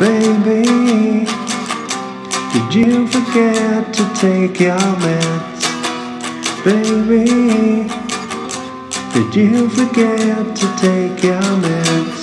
Baby, did you forget to take your meds? Baby, did you forget to take your meds?